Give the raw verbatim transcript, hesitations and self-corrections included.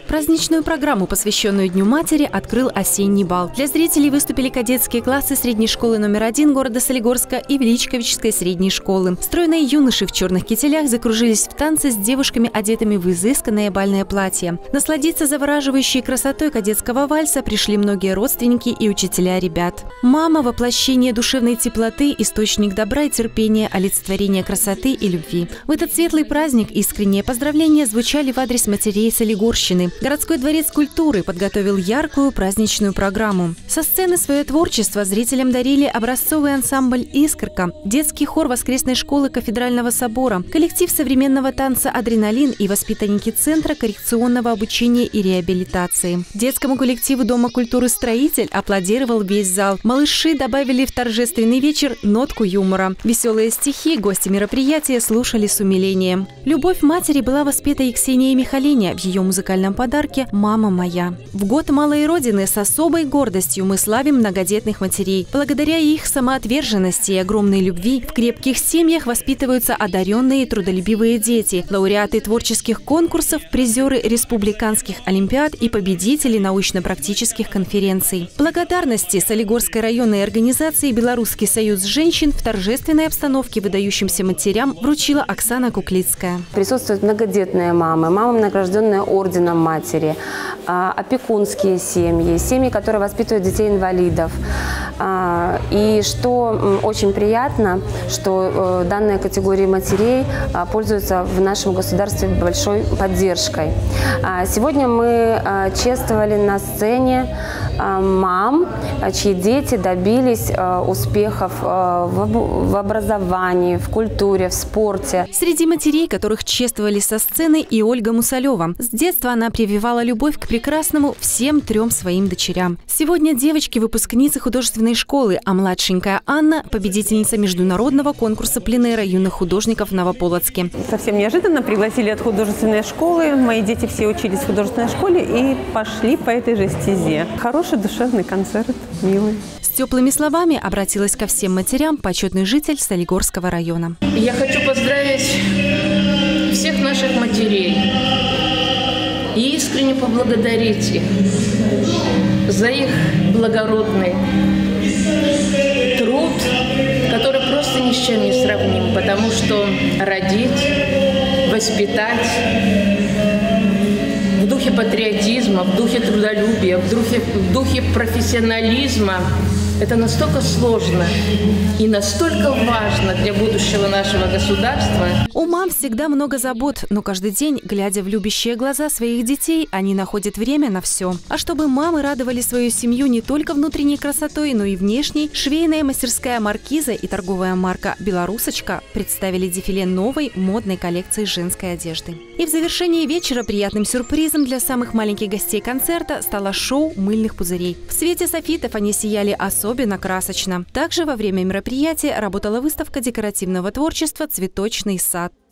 Праздничную программу, посвященную Дню матери, открыл осенний бал. Для зрителей выступили кадетские классы средней школы номер один города Солигорска и Величковичской средней школы. Стройные юноши в черных кителях закружились в танце с девушками, одетыми в изысканное бальное платье. Насладиться завораживающей красотой кадетского вальса пришли многие родственники и учителя ребят. Мама – воплощение душевной теплоты, источник добра и терпения, олицетворение красоты и любви. В этот светлый праздник искренние поздравления звучали в адрес матерей Солигорщины. Городской дворец культуры подготовил яркую праздничную программу. Со сцены свое творчество зрителям дарили образцовый ансамбль «Искорка», детский хор воскресной школы Кафедрального собора, коллектив современного танца «Адреналин» и воспитанники Центра коррекционного обучения и реабилитации. Детскому коллективу Дома культуры «Строитель» аплодировал весь зал. Малыши добавили в торжественный вечер нотку юмора. Веселые стихи гости мероприятия слушали с умилением. Любовь матери была воспета и Ксенией Михалине в ее музыкальном подарке «Мама моя». В год малой Родины с особой гордостью мы славим многодетных матерей. Благодаря их самоотверженности и огромной любви в крепких семьях воспитываются одаренные и трудолюбивые дети, лауреаты творческих конкурсов, призеры республиканских олимпиад и победители научно-практических конференций. Благодарности Солигорской районной организации «Белорусский союз женщин» в торжественной обстановке выдающимся матерям вручила Оксана Куклицкая. Присутствуют многодетные мамы, мамы, награжденные орденом матери, опекунские семьи, семьи, которые воспитывают детей-инвалидов. И что очень приятно, что данная категория матерей пользуются в нашем государстве большой поддержкой. Сегодня мы чествовали на сцене мам, чьи дети добились успехов в образовании, в культуре, в спорте. Среди матерей, которых чествовали со сцены, и Ольга Мусалева. С детства она прививала любовь к прекрасному всем трем своим дочерям. Сегодня девочки – выпускницы художественной школы, а младшенькая Анна – победительница международного конкурса пленэра юных художников в Новополоцке. Совсем неожиданно пригласили от художественной школы. Мои дети все учились в художественной школе и пошли по этой же стезе. Хороший душевный концерт, милый. С теплыми словами обратилась ко всем матерям почетный житель Солигорского района. Я хочу поздравить всех наших матерей и искренне поблагодарить их за их благородный труд, который просто ни с чем не сравним, потому что родить, воспитать в духе патриотизма, в духе трудолюбия, в духе, в духе профессионализма – это настолько сложно и настолько важно для будущего нашего государства. У мам всегда много забот, но каждый день, глядя в любящие глаза своих детей, они находят время на все. А чтобы мамы радовали свою семью не только внутренней красотой, но и внешней, швейная мастерская «Маркиза» и торговая марка «Белорусочка» представили дефиле новой модной коллекции женской одежды. И в завершении вечера приятным сюрпризом для самых маленьких гостей концерта стало шоу мыльных пузырей. В свете софитов они сияли особенно Особенно красочно. Также во время мероприятия работала выставка декоративного творчества «Цветочный сад».